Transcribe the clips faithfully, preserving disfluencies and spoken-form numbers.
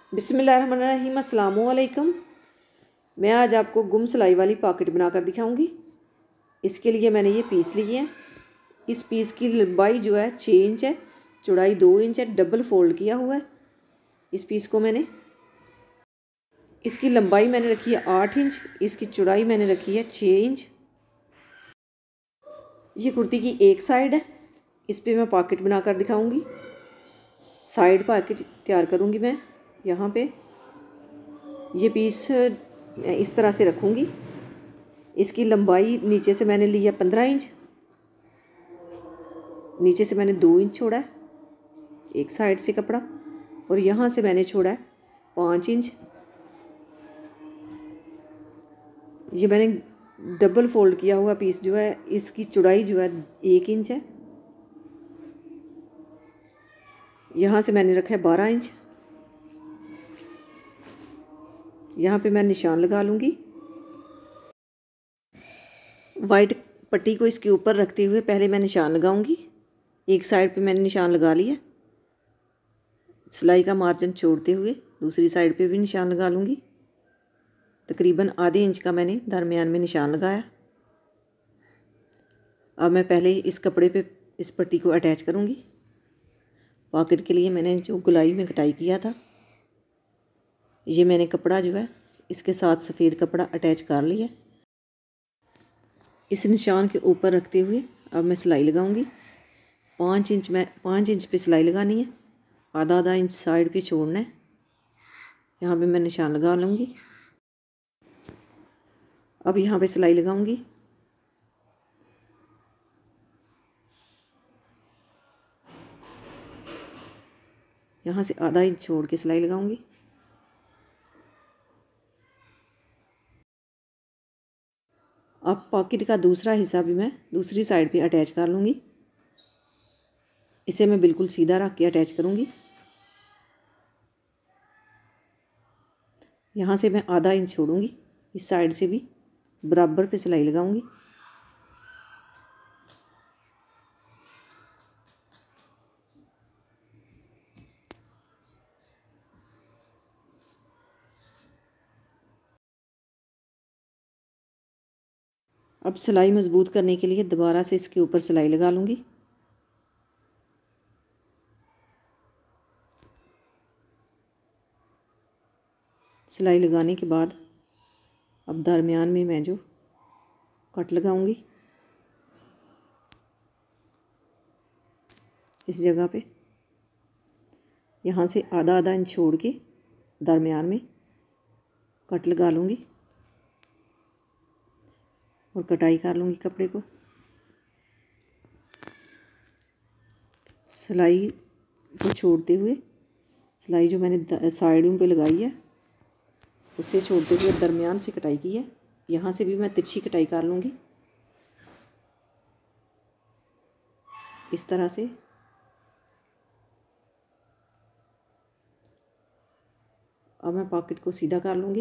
बिस्मिल्लाहिर्रहमानिर्रहीम, अस्सलामु अलैकुम। मैं आज आपको गुम सिलाई वाली पॉकेट बनाकर दिखाऊंगी। इसके लिए मैंने ये पीस लिए हैं। इस पीस की लंबाई जो है छः इंच है, चौड़ाई दो इंच है, डबल फोल्ड किया हुआ है। इस पीस को मैंने इसकी लंबाई मैंने रखी है आठ इंच, इसकी चौड़ाई मैंने रखी है छः इंच। ये कुर्ती की एक साइड है, इस पर मैं पॉकेट बनाकर दिखाऊंगी। साइड पॉकेट तैयार करूंगी मैं। यहाँ पे ये पीस इस तरह से रखूंगी। इसकी लंबाई नीचे से मैंने लिया पंद्रह इंच, नीचे से मैंने दो इंच छोड़ा है एक साइड से कपड़ा, और यहाँ से मैंने छोड़ा है पाँच इंच। ये मैंने डबल फोल्ड किया हुआ पीस जो है, इसकी चौड़ाई जो है एक इंच है। यहाँ से मैंने रखा है बारह इंच। यहाँ पे मैं निशान लगा लूँगी। वाइट पट्टी को इसके ऊपर रखते हुए पहले मैं निशान लगाऊंगी। एक साइड पे मैंने निशान लगा लिया। सिलाई का मार्जिन छोड़ते हुए दूसरी साइड पे भी निशान लगा लूँगी। तकरीबन आधे इंच का मैंने दरमियान में निशान लगाया। अब मैं पहले इस कपड़े पे इस पट्टी को अटैच करूँगी। पॉकेट के लिए मैंने जो गुलाई में कटाई किया था, ये मैंने कपड़ा जो है इसके साथ सफ़ेद कपड़ा अटैच कर लिया। इस निशान के ऊपर रखते हुए अब मैं सिलाई लगाऊंगी। पाँच इंच में पाँच इंच पे सिलाई लगानी है, आधा आधा इंच साइड पे छोड़ना है। यहाँ पे मैं निशान लगा लूँगी। अब यहाँ पे सिलाई लगाऊंगी। यहाँ से आधा इंच छोड़ के सिलाई लगाऊंगी। अब पॉकेट का दूसरा हिस्सा भी मैं दूसरी साइड पे अटैच कर लूँगी। इसे मैं बिल्कुल सीधा रख के अटैच करूँगी। यहाँ से मैं आधा इंच छोड़ूंगी, इस साइड से भी बराबर पे सिलाई लगाऊंगी। अब सिलाई मज़बूत करने के लिए दोबारा से इसके ऊपर सिलाई लगा लूँगी। सिलाई लगाने के बाद अब दरमियान में मैं जो कट लगाऊंगी, इस जगह पे यहाँ से आधा आधा इंच छोड़ के दरमियान में कट लगा लूँगी और कटाई कर लूँगी कपड़े को। सिलाई को छोड़ते हुए, सिलाई जो मैंने साइडों पे लगाई है उसे छोड़ते हुए दरमियान से कटाई की है। यहाँ से भी मैं तिरछी कटाई कर लूँगी इस तरह से। अब मैं पॉकेट को सीधा कर लूँगी।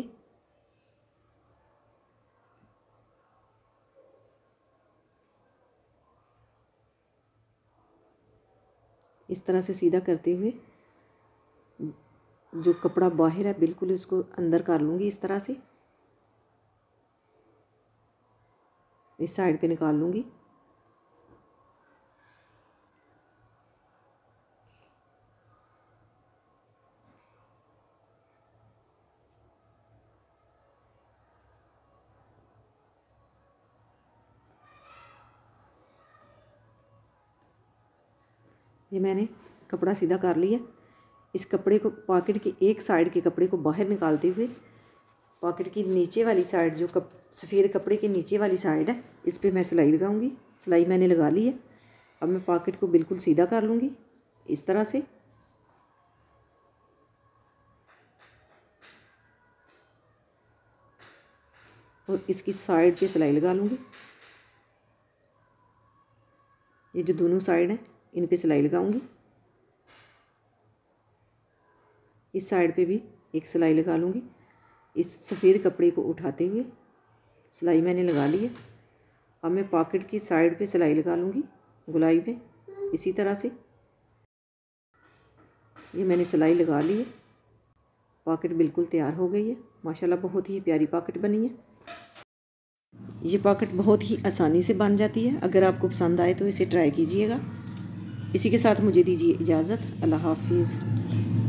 इस तरह से सीधा करते हुए जो कपड़ा बाहर है बिल्कुल उसको अंदर कर लूँगी। इस तरह से इस साइड पे निकाल लूँगी। ये मैंने कपड़ा सीधा कर लिया। इस कपड़े को पॉकेट की एक साइड के कपड़े को बाहर निकालते हुए पॉकेट की नीचे वाली साइड जो कप सफ़ेद कपड़े के नीचे वाली साइड है, इस पे मैं सिलाई लगाऊंगी। सिलाई मैंने लगा ली है। अब मैं पॉकेट को बिल्कुल सीधा कर लूँगी इस तरह से। और इसकी साइड पे सिलाई लगा लूँगी। ये जो दोनों साइड हैं इन पे सिलाई लगाऊंगी। इस साइड पे भी एक सिलाई लगा लूँगी। इस सफ़ेद कपड़े को उठाते हुए सिलाई मैंने लगा ली है। अब मैं पॉकेट की साइड पे सिलाई लगा लूँगी गुलाई पे इसी तरह से। ये मैंने सिलाई लगा ली है। पॉकेट बिल्कुल तैयार हो गई है। माशाल्लाह बहुत ही प्यारी पॉकेट बनी है। ये पॉकेट बहुत ही आसानी से बन जाती है। अगर आपको पसंद आए तो इसे ट्राई कीजिएगा। इसी के साथ मुझे दीजिए इजाज़त। अल्लाह हाफिज़।